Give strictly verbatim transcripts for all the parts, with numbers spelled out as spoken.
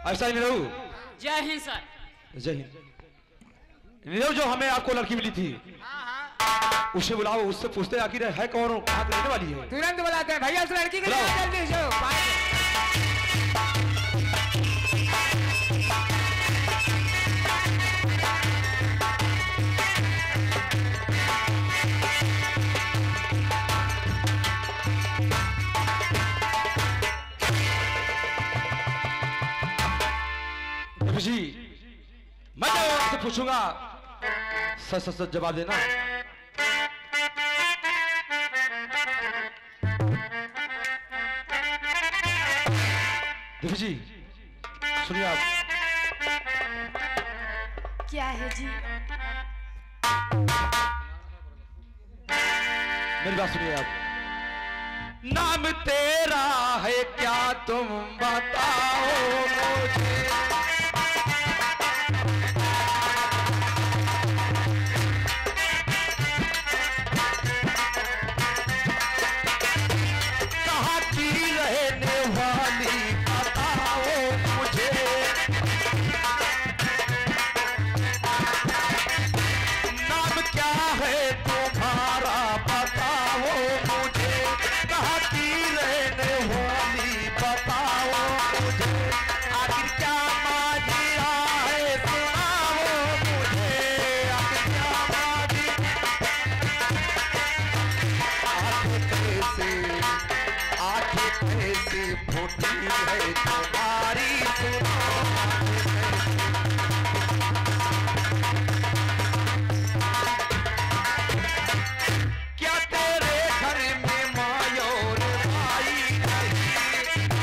ऐसा ही नीरव। जय हिंद सर। जय हिंद। नीरव, जो हमें आपको लड़की मिली थी उसे बुलाओ, उससे पूछते आखिर है कौन, कहाँ से रहने वाली है। तुरंत बुलाते हैं भैया, उस लड़की के लिए जल्दी से। जी मैं आपसे पूछूंगा, सच सच सच जवाब देना। देवी जी सुनिए आप। क्या है जी? मेरी बात सुनिए आप। नाम तेरा है क्या तुम बताओ मुझे। कहाँ की रहने वाली बताओ मुझे। नाम क्या है तुम्हारा बताओ मुझे। कहाँ की रहने वाली बताओ मुझे। आखिर क्या माजिया है सुनाओ मुझे। आखिर क्या माजिया। आंखें कैसे आंखें कैसे फूटी है तुम्हारी सुनाओ। क्या तेरे घर में माँ और भाई नहीं।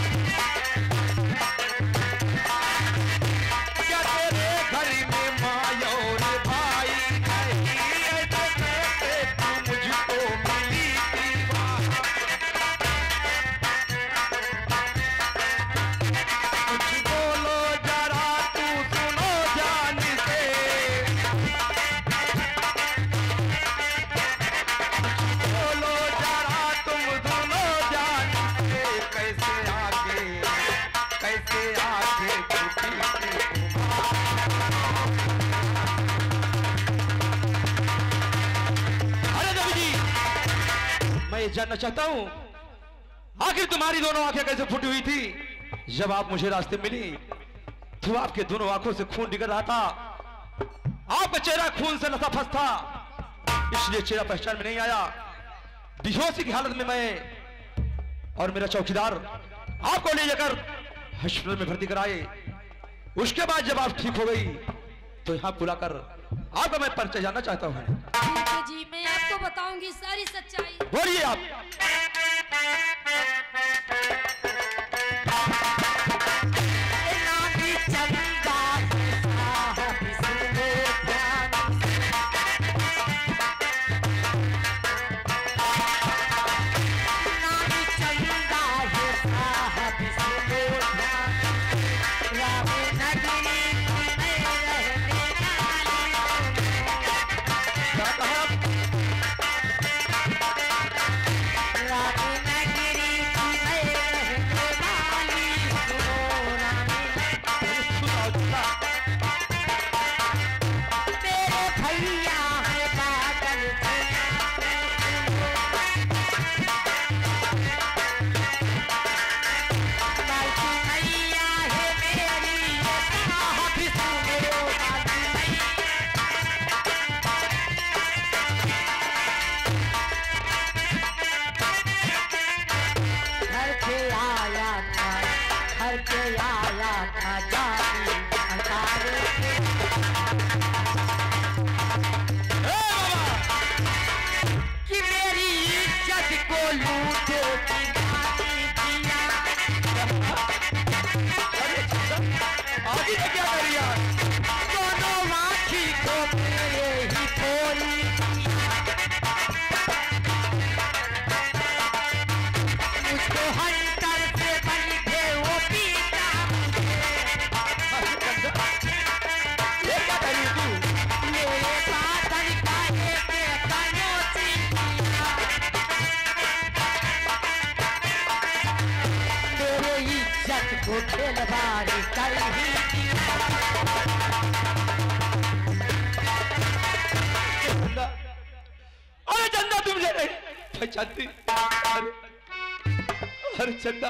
क्या तेरे घर में माँ और भाई नहीं। ऐसे कैसे तू मुझको मिली थी वहाँ। कुछ बोलो जरा तू सुनो जान से। बोलो जरा तुम दोनों जान से। कैसे आगे कैसे आगे टूटी थी तुम्हारी। अरे देवी जी मैं ये जानना चाहता हूँ आखिर तुम्हारी दोनों आंखें कैसे फूटी हुई थी। जब आप मुझे रास्ते मिली तो आपके दोनों आंखों से खून निकल रहा था। आपका चेहरा खून से लथाफस था, इसलिए चेहरा पहचान में नहीं आया। बेहोशी की हालत में मैं और मेरा चौकीदार आपको ले जाकर हॉस्पिटल में भर्ती कराए। उसके बाद जब आप ठीक हो गई तो यहाँ बुलाकर आपका मैं परिचय जानना चाहता हूँ। ठीक है जी, मैं आपको बताऊंगी सारी सच्चाई। बोलिए आप। क्या कहा? वो खेलवाड़ी कर ही अरे चंदा तुम मुझे नहीं पहचानती। अरे अरे चंदा,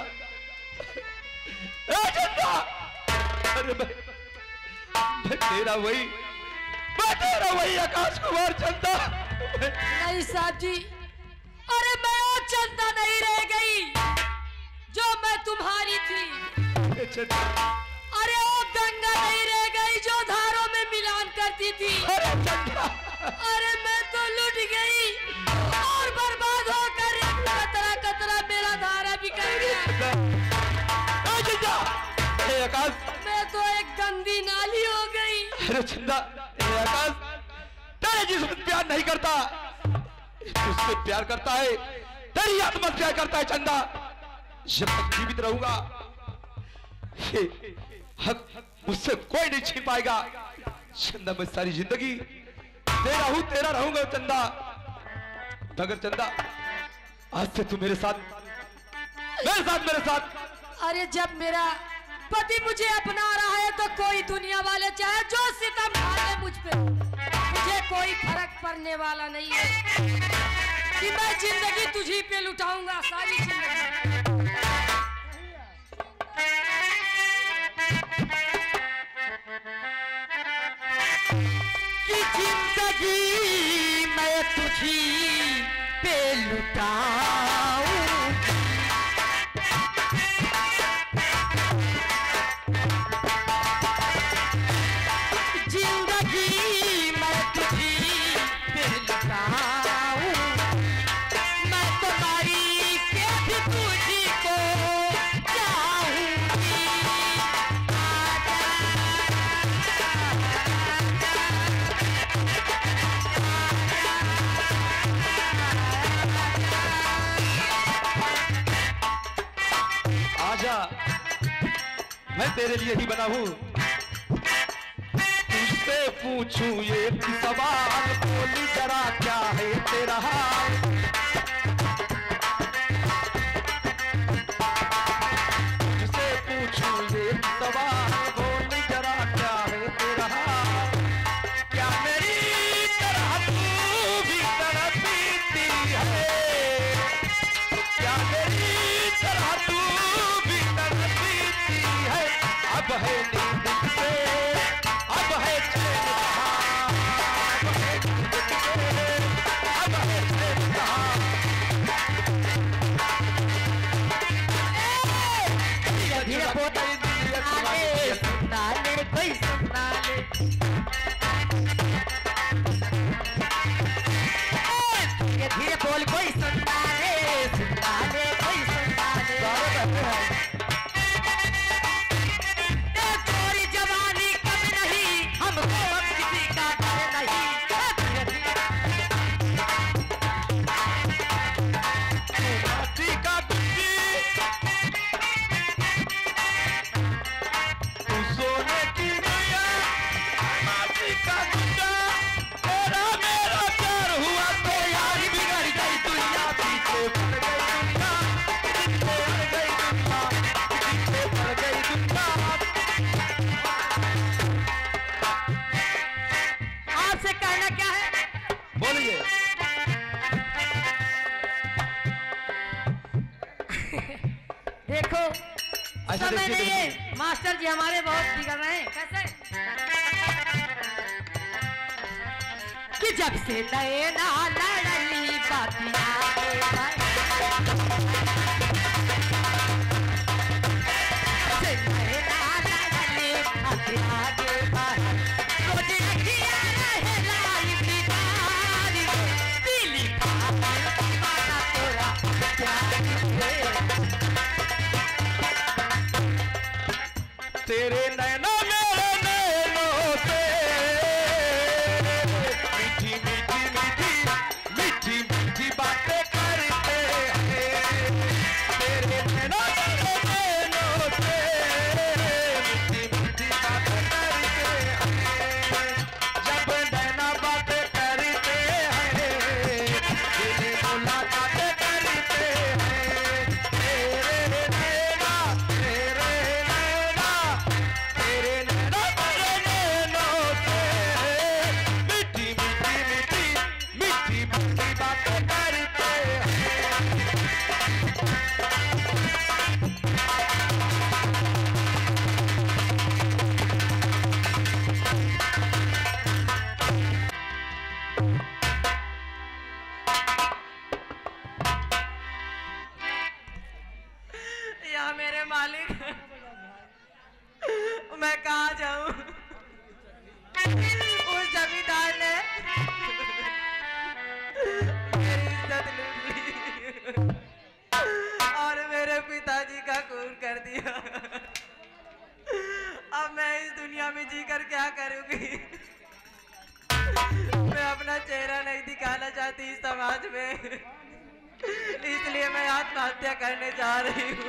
अरे चंदा, अरे मैं मैं तेरा वही मैं तेरा वही आकाश कुमार चंदा। नहीं साहब जी, अरे मैं वो चंदा नहीं रह गई जो मैं तुम्हारी थी। अरे चंदा, अरे वो गंगा नहीं रह गई जो धारों में मिलान करती थी। अरे चंदा, अरे मैं तो लुट गई और बर्बाद होकर एक कतरा कतरा मेरा धारा बिखर गया। अरे चंदा, अरे आकाश, मैं तो एक गंदी नाली हो गई। अरे चंदा, अरे आकाश, तेरे जिस्म प्यार नहीं करता, उससे प्यार करता है, तेरी आत्मा प्यार करता है चंदा। जब तक जीवित रहूंगा ये हक मुझसे कोई नहीं छीन पाएगा चंदा। मैं सारी जिंदगी तेरा हूं, तेरा रहूंगा चंदा। मगर चंदा, आज से तू मेरे साथ मेरे साथ मेरे साथ अरे जब मेरा पति मुझे अपना रहा है तो कोई दुनिया वाले चाहे जो सितम ढाले मुझ पे, मुझे कोई फर्क पड़ने वाला नहीं है कि मैं जिंदगी तुझी पे लुटाऊंगा सारी जिंदगी। कि जिंदगी मैं तुझी पे लुटाऊं। जिंदगी मैं तुझी पे लुटाऊं। मैं तो मारी के भी तुझी को चाहूंगी। आजा, मैं तेरे लिए ही बना हूं। तुझसे पूछूं ये सवाल, बोली जरा क्या है तेरा हाल। तुझसे पूछूं ये सवाल, बोली जरा क्या है तेरा हाल। क्या मेरी तरह तू भी तड़पती है? क्या मेरी तरह तू भी तड़पती है? अब है नींद से, अब है चैन कहाँ, अब है नींद से, अब है चैन कहाँ। धीरे धीरे बोल आले सुनता ले कोई सुनता ले। धीरे धीरे बोल कोई सुनता ले, सुनता ले कोई सुनता ले। ए थोड़ी जवानी कम नहीं, हमको अब किसी का डर नहीं। धीरे धीरे माटी का कुंजी, तू सोने की नैया, माटी का गुंडा, तेरा मेरा प्यार हुआ तो यार बिगड़ गई दुनिया। पीछे पड़ गई दुनिया, पीछे पड़ गई दुनिया, पीछे पड़ गई दुनिया। आपसे कहना क्या है? बोलिए। देखो ऐसा समय देखिए नहीं तो- है, मास्टर जी हमारे बहुत बिगड़ रहे हैं। कैसे? कि जब से नए ना लड़ली बातियां रे भाई। से नए ना लड़ली बातियां रे भाई। रोज अखियां रहे लाल बिगारी, पीली पागल दीवाना तोरा प्यार रे। तेरे नैना मेरे नैनों से मीठी मीठी मीठी मीठी मीठी बातें करते हैं। तेरे नैना मेरे नैनों से मीठी मीठी बातें करते हैं। जब नैना बातें करते हैं, दिल मुलाकातें करते हैं। तेरे नैना तेरे मालिक, मैं कहाँ जाऊं? उस जमींदार ने मेरी इज्जत लूट ली और मेरे पिताजी का खून कर दिया। अब मैं इस दुनिया में जीकर क्या करूंगी? मैं अपना चेहरा नहीं दिखाना चाहती इस समाज में, इसलिए मैं आत्महत्या करने जा रही हूँ।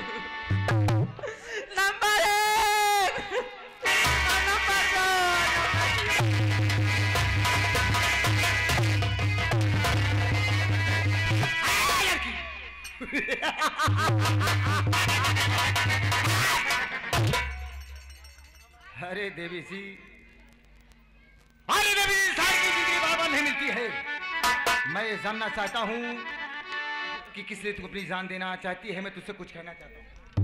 नंबर एक, नंबर दो, अरे देवी जी, अरे देवी जी, सारी की जिंदगी बार बार नहीं मिलती है। मैं ये जानना चाहता हूँ कि किस लिए तू अपनी जान देना चाहती है। मैं तुझसे कुछ कहना चाहता हूँ।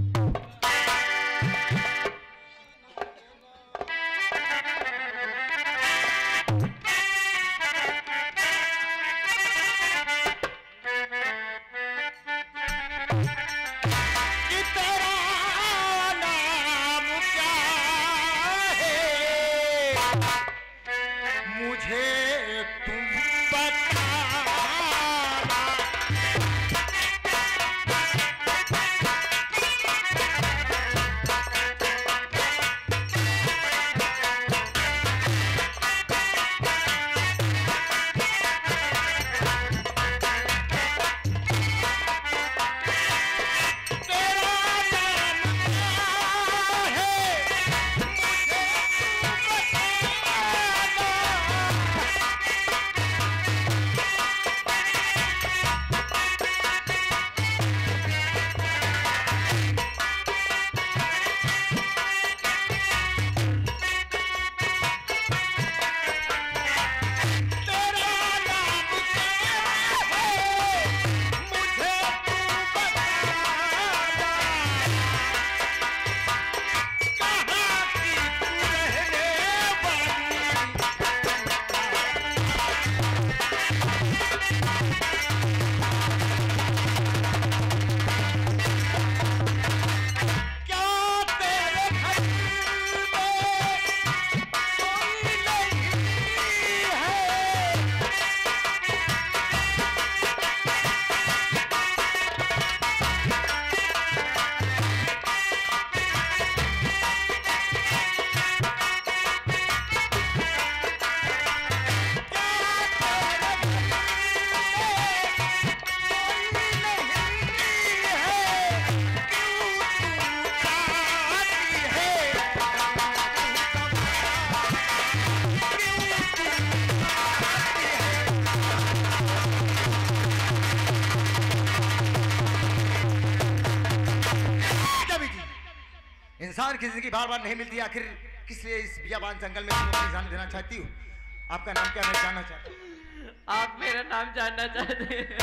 इंसान की जिंदगी बार बार नहीं मिलती, आखिर किस लिए इस बियाबान जंगल में तुम अपनी जान देना चाहती हो? आपका नाम क्या, मैं जानना चाहता हूँ। आप मेरा नाम जानना चाहते हैं?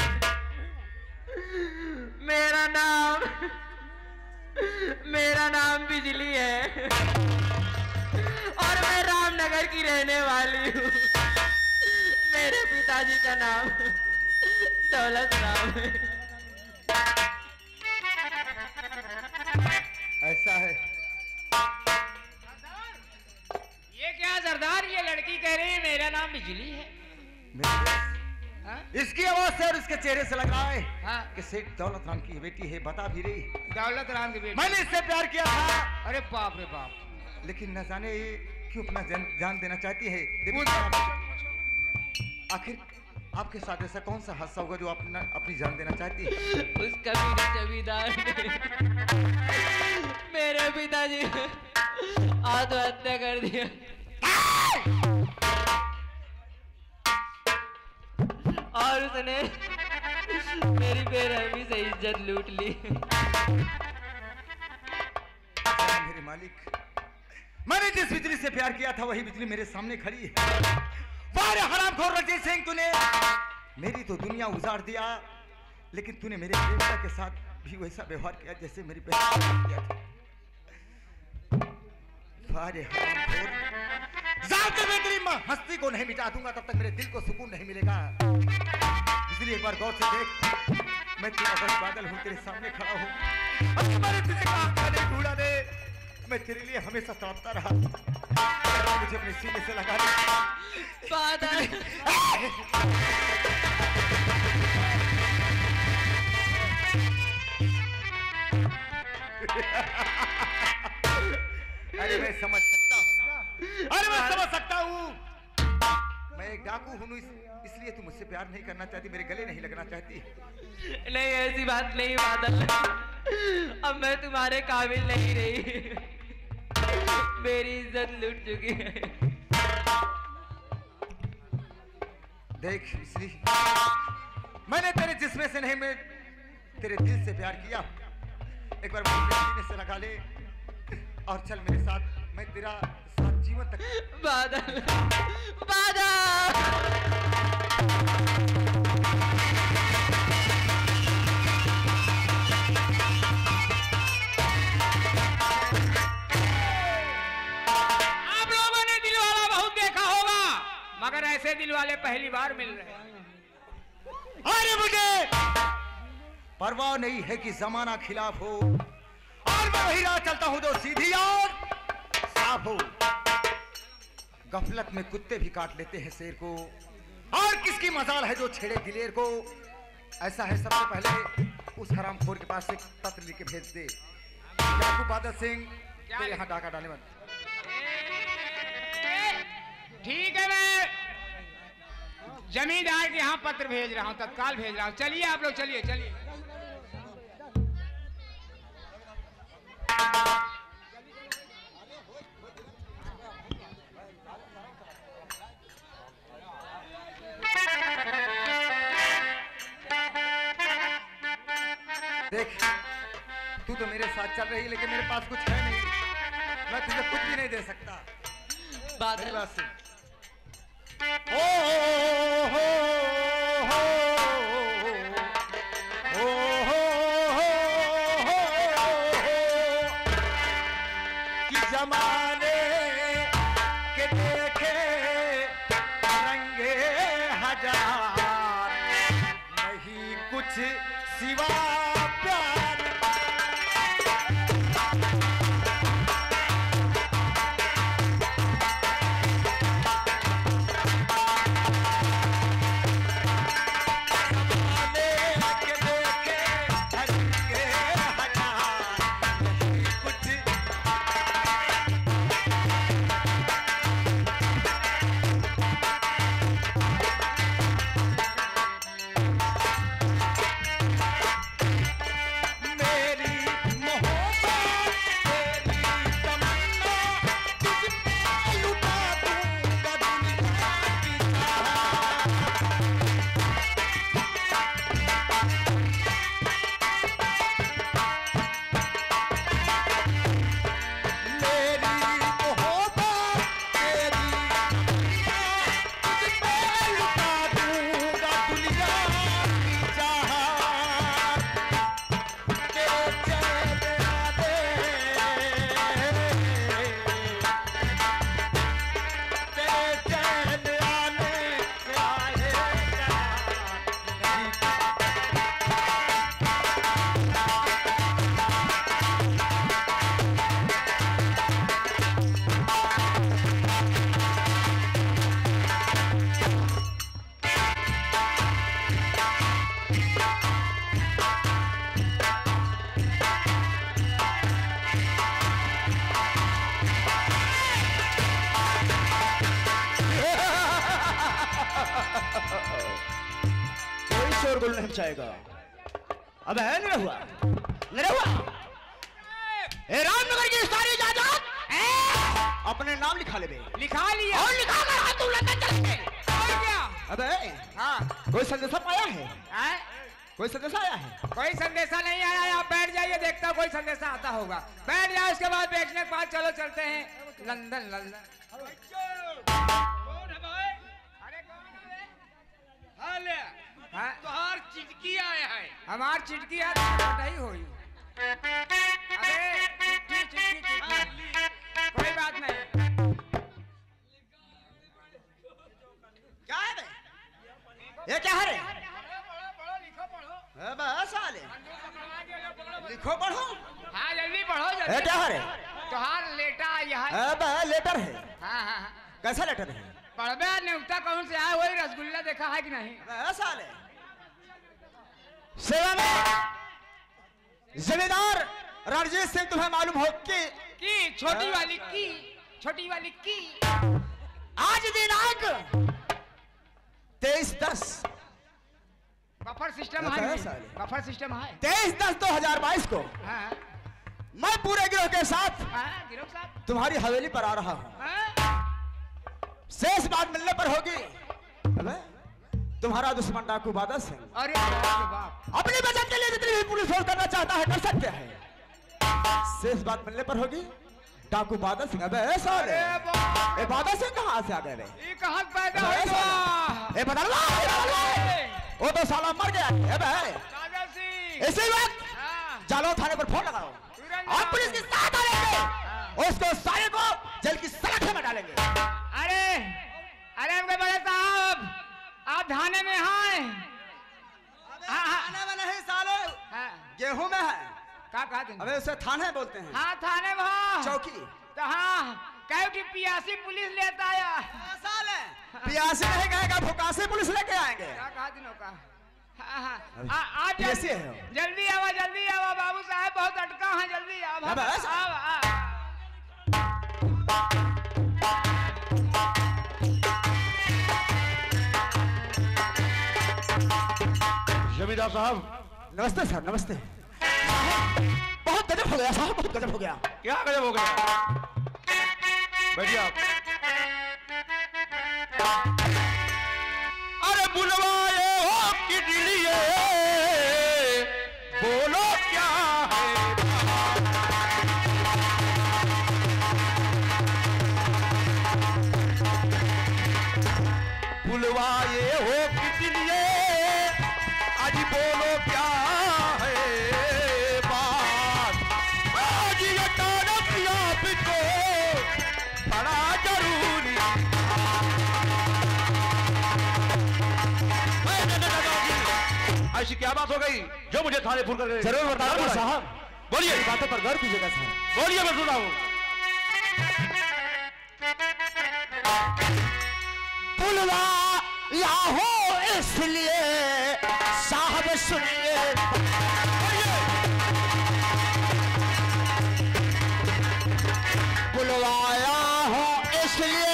मेरा नाम मेरा नाम बिजली है और मैं रामनगर की रहने वाली हूँ। मेरे पिताजी का नाम दौलत राम है। ऐसा है? ये क्या सरदार, ये लड़की कह रही है मेरा नाम बिजली है। हाँ? इसकी आवाज से और इसके चेहरे से लग रहा है हाँ? कि सेठ दौलत राम की बेटी है। बता भी रही दौलत राम की बेटी। मैंने इससे प्यार किया था। अरे बाप रे बाप, लेकिन न जाने ये क्यों अपना जान, जान देना चाहती है। आखिर आपके साथ ऐसा कौन सा हादसा होगा जो अपना अपनी जान देना चाहती है? उसका मेरे जमींदार ने मेरे पिताजी आत्महत्या कर दिया और उसने मेरी बेरहमी से इज्जत लूट ली। मेरे मालिक, मैंने जिस बिजली से प्यार किया था वही बिजली मेरे सामने खड़ी है। वारे हरामखोर रंजीत सिंह, तूने मेरी तो दुनिया उजाड़ दिया, लेकिन तूने मेरे बेटा के साथ भी वैसा व्यवहार किया जैसे मेरी बहन ने किया था। वारे हरामखोर, जब तक मैं तेरी हस्ती को नहीं मिटा दूंगा तब तक मेरे दिल को सुकून नहीं मिलेगा। बिजली, एक बार गौर से देख, मैं तेरा बस बादल हूँ, तेरे सामने खड़ा हूँ। अगर मैंने तुझे कहा था नहीं ढूंढा दे, मैं तेरे लिए हमेशा तड़पता रहा। मुझे अपने सीने से लगा ले बादल। अरे मैं समझ सकता हूँ, अरे मैं समझ सकता हूँ। मैं एक डाकू हूँ, इस, इसलिए तू मुझसे प्यार नहीं करना चाहती, मेरे गले नहीं लगना चाहती। नहीं, ऐसी बात नहीं बादल, अब मैं तुम्हारे काबिल नहीं रही, मेरी इज्जत लूट चुकी है। देख इसलिए मैंने तेरे जिस्म से नहीं, मैं तेरे दिल से प्यार किया। एक बार मुझे सीने से लगा ले और चल मेरे साथ, मैं तेरा साथ जीवन तक। बादल, बादल। आप लोगों ने दिलवाला बहुत देखा होगा, मगर ऐसे दिलवाले पहली बार मिल रहे हैं। अरे मुझे परवाह नहीं है कि जमाना खिलाफ हो, और मैं वही राह चलता हूं जो सीधी और साफ हो। गफलत में कुत्ते भी काट लेते हैं शेर को, और किसकी मजाल है जो छेड़े दिलेर को। ऐसा है, सबसे पहले उस हरामखोर के पास एक पत्र लिख के भेज दे। याकूब बादल सिंह तेरे यहाँ डाका डाले मत। ठीक है, मैं जमींदार के यहाँ पत्र भेज रहा हूँ, तत्काल भेज रहा हूँ। चलिए आप लोग, चलिए चलिए। देख तू तो मेरे साथ चल रही है, लेकिन मेरे पास कुछ है नहीं, मैं तुझे कुछ भी नहीं दे सकता। मेरी बात सुन। ओ हो हो ओ हो कि जमाने के देखे रंगे हजार, नहीं कुछ सिवा प्यार। शोरगुल नहीं मचाएगा। अब है निरहुआ, निरहुआ, ए रामनगर की सारी जायदाद अपने नाम लिखा ले बे। लिखा लिया और लिखा कर हाथ लंदन चलेंगे। और क्या? अबे हाँ, कोई संदेशा पाया है? है? कोई संदेशा आया है? कोई संदेशा नहीं आया। आप बैठ जाइए, देखता हूँ कोई संदेशा आता होगा। बैठ जाओ, उसके बाद बैठने के बाद चलो चलते हैं लंदन। लंदन कौन है भाई? अरे कौन है? हाले हाँ, तुहार चिटकी आया है। हमार चिटकी है तो नहीं हुई। अबे चिट्ठी चिट्ठी चिट्ठी, कोई बात नहीं। क्या है बे? ये क्या है रे? पढ़ो पढ़ो, लिखो पढ़ो। अबे साले लिखो पढ़ो। हाँ जल्दी पढ़ो ए जल्दी। क्या है? तुहार लेटा यहाँ। अबे लेटर है। हाँ हाँ हाँ। कैसा लेटर है? पढ़बे न्योता कौन से आया वही रसगुल्ला देखा है कि नहीं? अबे साले सेवा में जमींदार रणजीत सिंह तुम्हें मालूम हो कि की छोटी वाली की छोटी वाली की आज दिनांक तेईस दस बफर सिस्टम क्या है साले? बफर सिस्टम है। तेईस दस दो हजार बाईस को हाँ मैं पूरे गिरोह के साथ हाँ गिरोह साहब। तुम्हारी हवेली पर आ रहा हूँ। हाँ? शेष बात मिलने पर होगी। अबे तुम्हारा दुश्मन डाकू बादल सिंह अरे बाप रे बाप। अपनी बचत के लिए जितनी भी पुलिस फोर्स करना चाहता है कर सकते हैं। शेष बात मिलने पर होगी डाकू बादल सिंह। अबे साले अरे बाप। ए बादल सिंह कहाँ से आ गए? ये कहाँ पैदा अबे हुआ? साले, ए बदलवा ए बदलवा। वो तो साला मर गया। अबे दादा सिंह। इसी वक्त हाँ जालो थाने पर फोन लगाओ तुरंत और पुलिस के साथ आएंगे। हाँ। उसको सारे को जेल की सलाखें में डालेंगे। अरे अरे हमके बड़े साहब आप थाने में हैं? हाँ हाँ थाने में नहीं साले हाँ गेहूं में है। का कहा तुम? अबे उसे थाने बोलते हैं। हाँ थाने में हाँ। चौकी। तो हाँ कहो कि पियासी पुलिस लेता आया। साले पियासी नहीं कहेगा फुकासी पुलिस लेके आएंगे। क्या कहा दिनों का? हाँ हाँ आ- आप कैसे जल्दी है वो? जल्दी आवा जल्दी आवा बाबू साहब बहुत अटका है जल्दी आवा। अबे ऐसा? आवा, आ- जमींदार साहब नमस्ते सर नमस्ते। बहुत गजब हो गया साहब बहुत गजब हो गया। क्या गजब हो गया? बैठिए आप। अरे बुलवाए हो कि दिलिए बोलो क्या है? बुलवाए हो कि दिलिए आज बोलो क्या है बात? आज ये तारक आपको बड़ा जरूरी। ऐसी क्या बात हो गई जो मुझे थाने फोन कर जरूर बताओ साहब। बोलिए। मेरी बातों पर गौर कीजिएगा सर। बोलिए मैं सुना हूँ। बुलवा या हो इसलिए साहब सुनिए। बुलवाया हो इसलिए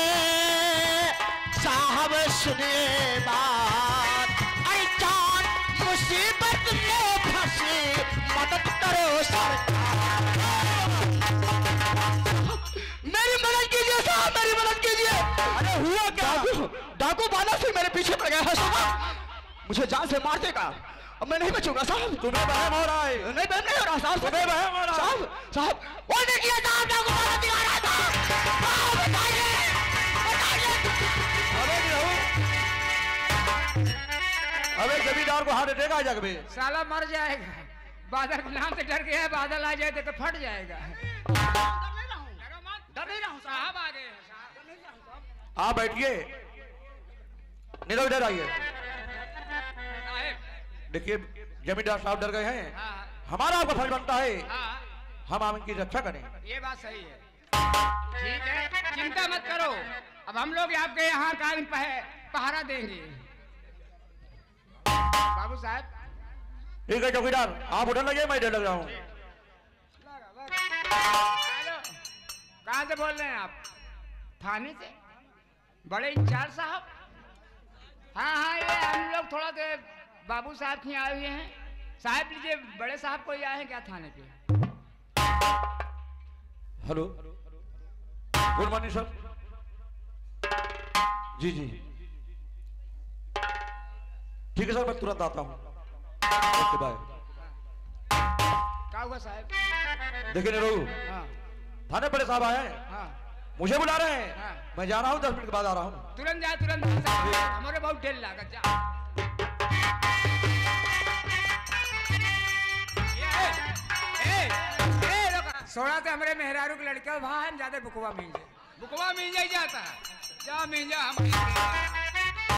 साहब सुनिए बात। अनजान मुसीबत में फंसी मदद करो सरकार। मेरी मदद कीजिए साहब मेरी मदद कीजिए। अरे हुआ क्या? डाकू डाकू बादल सिंह मेरे पीछे पड़ गया है साहब। मुझे जान से मार देगा। अब मैं नहीं बचूंगा साहब। तुम्हें वहम हो रहा है। नहीं बहम नहीं हो रहा साहब। तुम्हें वहम हो रहा है। साहब साहब वो देखिए साहब डाकू बादल सिंह आ रहा था। साहब बताइए बताइए। अबे नहीं अबे जमींदार को हार्ट अटैक आ जाएगा बे। साला मर जाएगा। बादल के नाम से डर गया है बादल आ जाए तो फट जाएगा। डर नहीं रहा हूँ साहब आ गए। आप बैठिए। नहीं तो इधर आइए। देखिए जमींदार साहब डर गए हैं। हाँ हमारा आपका फर्ज बनता है हाँ हम आप इनकी रक्षा करें। ये बात सही है। ठीक है चिंता मत करो। अब हम लोग आपके यहाँ कायम पह, पहरा देंगे। बाबू साहब ठीक है चौकीदार आप उधर लगे मैं इधर लग रहा हूँ। हेलो कहाँ से बोल रहे हैं आप? थाने से बड़े इंचार्ज साहब? हाँ हाँ ये हम लोग थोड़ा देर बाबू साहब के यहाँ आए हुए हैं। साहब लीजिए बड़े साहब को आए हैं क्या थाने पे? Hello good morning sir. जी जी ठीक है सर मैं तुरंत आता हूँ। Okay bye. क्या हुआ साहब? देखिए निरोहू हाँ थाने बड़े साहब आए हैं हाँ मुझे बुला रहे हैं। हाँ। मैं जा रहा हूँ दस मिनट के बाद आ रहा हूँ। तुरंत जाए तुरंत हमारे बहुत ढेर लागत जा। ए, ए, ए, लोग, सोड़ा तो हमारे मेहरारू के लड़के वहां हम ज्यादा बुकवा मिल जाए बुकवा मिल जाए जाता है जा मिल जा हम